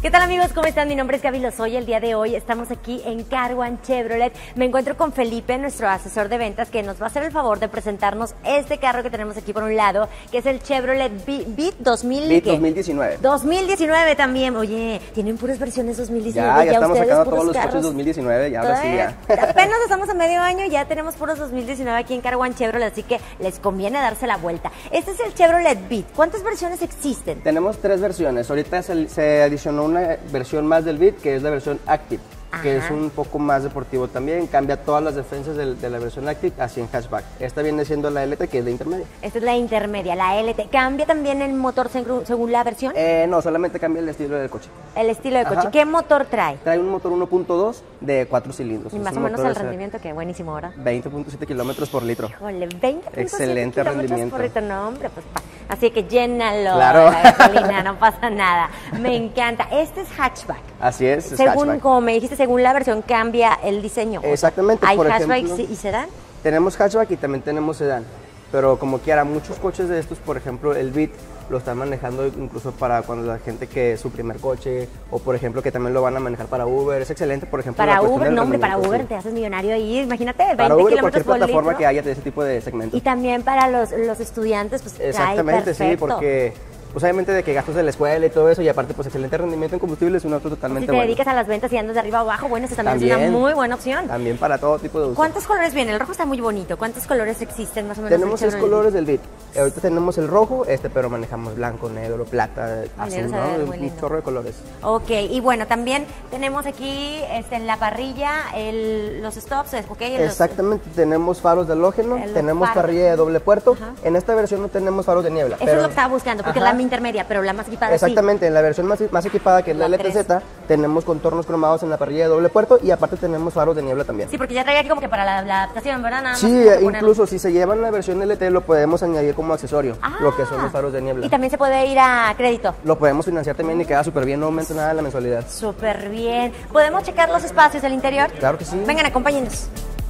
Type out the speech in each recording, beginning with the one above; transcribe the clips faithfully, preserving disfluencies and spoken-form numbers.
¿Qué tal, amigos? ¿Cómo están? Mi nombre es Gaby Lozoya. El día de hoy estamos aquí en Car One Chevrolet. Me encuentro con Felipe, nuestro asesor de ventas, que nos va a hacer el favor de presentarnos este carro que tenemos aquí por un lado, que es el Chevrolet Beat dos mil diecinueve. dos mil diecinueve también. Oye, tienen puras versiones dos mil diecinueve. Ya, ya, ya estamos sacando todos carros. los coches dos mil diecinueve, ya ahora sí ya. Apenas estamos a medio año, ya tenemos puros dos mil diecinueve aquí en Car One Chevrolet, así que les conviene darse la vuelta. Este es el Chevrolet Beat. ¿Cuántas versiones existen? Tenemos tres versiones. Ahorita se, se adicionó una versión más del Beat, que es la versión Active. Ajá. Que es un poco más deportivo también, cambia todas las defensas de, de la versión Active hacia en hatchback. Esta viene siendo la L T, que es la intermedia. Esta es la intermedia, la L T. ¿Cambia también el motor según la versión? Eh, no, solamente cambia el estilo del coche. El estilo de coche. Ajá. ¿Qué motor trae? Trae un motor uno punto dos de cuatro cilindros. Y más o menos el rendimiento, que buenísimo ahora. veinte punto siete kilómetros por litro. Híjole, veinte punto siete Excelente rendimiento. Por litro. No, hombre, pues, así que llénalo. Claro. La gasolina, no pasa nada. Me encanta. Este es hatchback. Así es, es Según, hatchback. como me dijiste, según la versión cambia el diseño. Exactamente. ¿Hay por hatchback ejemplo, y sedán? Tenemos hatchback y también tenemos sedán. Pero como quiera, muchos coches de estos, por ejemplo, el Beat, lo están manejando incluso para cuando la gente que es su primer coche, o por ejemplo que también lo van a manejar para Uber. Es excelente, por ejemplo. Para la Uber, no hombre, para Uber sí. Te haces millonario ahí, imagínate, veinte para Uber, kilómetros cualquier por plataforma litro. que haya de ese tipo de segmentos. Y también para los, los estudiantes, pues exactamente, trae sí, porque pues obviamente de que gastos de la escuela y todo eso, y aparte pues excelente rendimiento en combustible, es un auto totalmente bueno. Si te bueno. dedicas a las ventas y andas de arriba a abajo, bueno, eso también, también es una muy buena opción. También para todo tipo de uso. ¿Cuántos colores vienen? El rojo está muy bonito. ¿Cuántos colores existen más o menos? Tenemos seis colores del Beat. Ahorita tenemos el rojo, este, pero manejamos blanco, negro, plata, azul, ¿no? Un chorro de colores. Ok, y bueno, también tenemos aquí este, en la parrilla el, los stops, ¿ok? Exactamente, los, tenemos faros de halógeno, tenemos faros. Parrilla de doble puerto. Ajá. En esta versión no tenemos faros de niebla. Eso pero, es lo que estaba buscando, porque ajá, es la intermedia, pero la más equipada. Exactamente, sí. En la versión más, más equipada, que es la, la L T Z, tenemos contornos cromados en la parrilla de doble puerto y aparte tenemos faros de niebla también. Sí, porque ya traía aquí como que para la, la adaptación, ¿verdad? Nada sí, más incluso poner... si se llevan la versión L T lo podemos añadir como accesorio, ah, lo que son los faros de niebla. Y también se puede ir a crédito. Lo podemos financiar también y queda súper bien, no aumenta nada la mensualidad. Súper bien. ¿Podemos checar los espacios del interior? Claro que sí. Vengan, acompáñenos.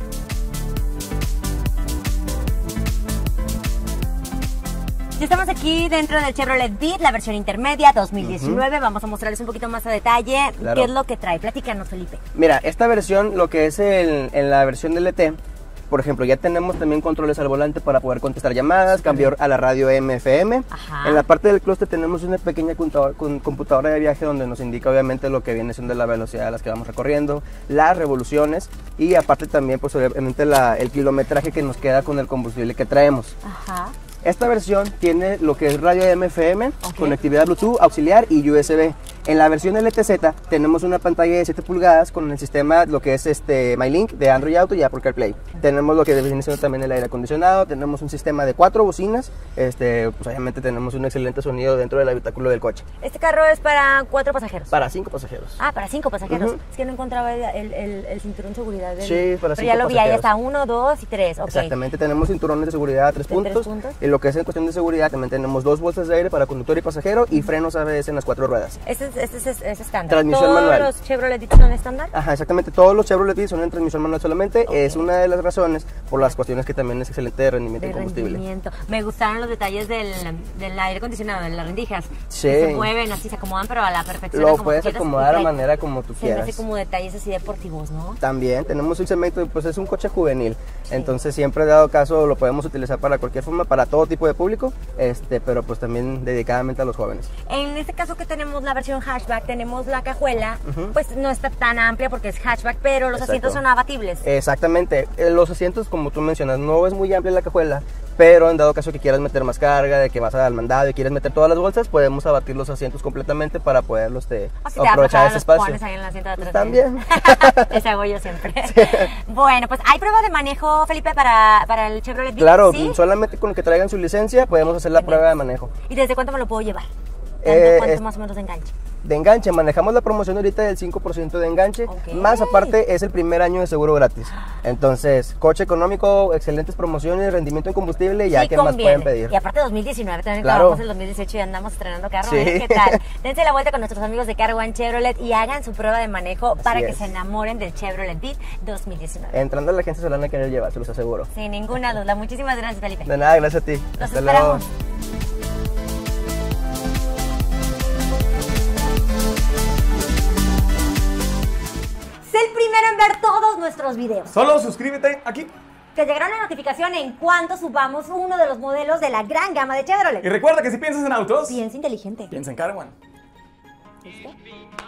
Ya estamos aquí dentro del Chevrolet Beat, la versión intermedia dos mil diecinueve. Uh-huh. Vamos a mostrarles un poquito más a detalle claro. qué es lo que trae. Platícanos, Felipe. Mira, esta versión, lo que es el, en la versión de L T, por ejemplo, ya tenemos también controles al volante para poder contestar llamadas, cambiar a la radio M F M. Ajá. En la parte del clúster tenemos una pequeña computadora de viaje donde nos indica obviamente lo que viene siendo la velocidad a las que vamos recorriendo, las revoluciones y aparte también pues obviamente la, el kilometraje que nos queda con el combustible que traemos. Ajá. Esta versión tiene lo que es radio M F M, okay, conectividad Bluetooth, auxiliar y U S B. En la versión L T Z tenemos una pantalla de siete pulgadas con el sistema, lo que es este MyLink de Android Auto y Apple CarPlay. Tenemos lo que viene siendo también el aire acondicionado, tenemos un sistema de cuatro bocinas, este, pues obviamente tenemos un excelente sonido dentro del habitáculo del coche. ¿Este carro es para cuatro pasajeros? Para cinco pasajeros. Ah, para cinco pasajeros. Uh-huh. Es que no encontraba el, el, el, el cinturón de seguridad. Del... Sí, para Pero cinco ya lo pasajeros. vi, ahí está uno, dos y tres. Okay. Exactamente, tenemos cinturones de seguridad a tres, puntos, tres puntos. Y lo que es en cuestión de seguridad también tenemos dos bolsas de aire para conductor y pasajero y frenos A B S en las cuatro ruedas. Este es, este es, este es estándar. Transmisión ¿Todos manual. los Chevrolet Beat son estándar? Ajá, exactamente. Todos los Chevrolet Beat son en transmisión manual solamente. Okay. Es una de las razones por las cuestiones que también es excelente de rendimiento de y combustible. Rendimiento. Me gustaron los detalles del, del aire acondicionado, de las rendijas. Sí. Que se mueven así, se acomodan, pero a la perfección. Lo como puedes acomodar a manera como tú se quieras. Se hace como detalles así deportivos, ¿no? También tenemos un segmento, pues es un coche juvenil. Sí. Entonces siempre dado caso lo podemos utilizar para cualquier forma, para todo tipo de público, este, pero pues también dedicadamente a los jóvenes. En este caso que tenemos la versión hatchback, tenemos la cajuela, uh-huh, pues no está tan amplia porque es hatchback, pero los Exacto. asientos son abatibles. Exactamente, los asientos como tú mencionas, no es muy amplia la cajuela, pero en dado caso que quieras meter más carga, de que vas al mandado y quieres meter todas las bolsas, podemos abatir los asientos completamente para poderlos te, o si aprovechar te ese espacio. Pones ahí en el asiento de atrás. También. Eso hago yo siempre. Sí. Bueno, pues ¿hay prueba de manejo, Felipe, para, para el Chevrolet Beat? Claro, ¿sí? Solamente con que traigan su licencia podemos hacer la Bien. prueba de manejo. ¿Y desde cuánto me lo puedo llevar? Eh, ¿Cuánto es... más o menos de enganche? De enganche, manejamos la promoción ahorita del cinco por ciento de enganche, okay, más aparte es el primer año de seguro gratis. Entonces, coche económico, excelentes promociones, rendimiento en combustible, ya sí, que más pueden pedir. Y aparte dos mil diecinueve, también claro, acabamos el dos mil dieciocho y andamos estrenando carro. Sí. ¿eh? ¿Qué tal? Dense la vuelta con nuestros amigos de Car One Chevrolet y hagan su prueba de manejo Así para es. que se enamoren del Chevrolet Beat dos mil diecinueve. Entrando a la agencia se lo van a querer llevar, se los aseguro. Sin ninguna duda. Muchísimas gracias, Felipe. De nada, gracias a ti. Los Hasta esperamos. luego. nuestros videos. Solo suscríbete aquí. Te llegará una notificación en cuanto subamos uno de los modelos de la gran gama de Chevrolet. Y recuerda que si piensas en autos, Piensa inteligente. piensa en Car One. ¿Listo?